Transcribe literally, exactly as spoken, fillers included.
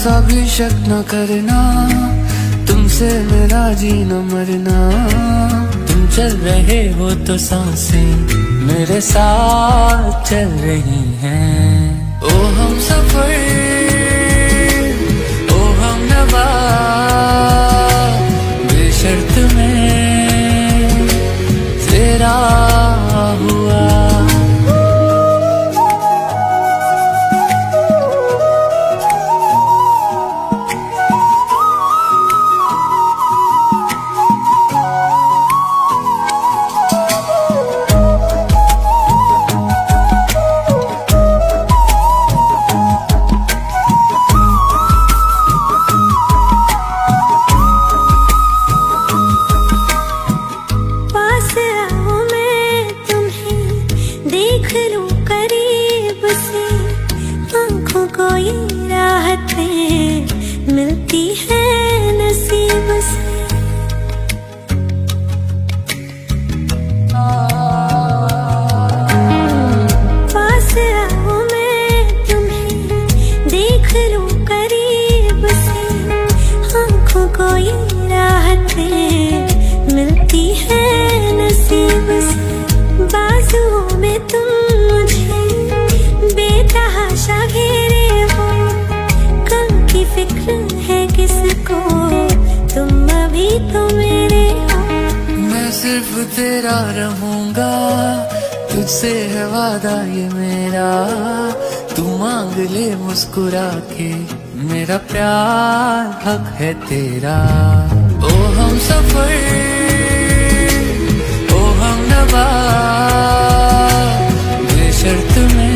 सा भी शक न करना, तुमसे मेरा जीना मरना। तुम चल रहे हो तो सांसें मेरे साथ चल रही हैं। ओ हम सफर, ओ हम नवा, बेशर्त में तेरा हुआ। मिलती है नसीब से। पास आओ मैं तुम्हें देख लूं करीब से, आँखों को ये राहतें मिलती है नसीब से। बाजुओं में तुम मुझे बेतहाशा घेरे हो, कल की फिक्र है किसको, तुम अभी तो मेरे हो। मैं सिर्फ तेरा रहूंगा, तुझसे है वादा ये मेरा। तू मांग ले मुस्कुरा के, मेरा प्यार हक है तेरा। ओ हम सफर, ओ हम नवा, बेशर्त में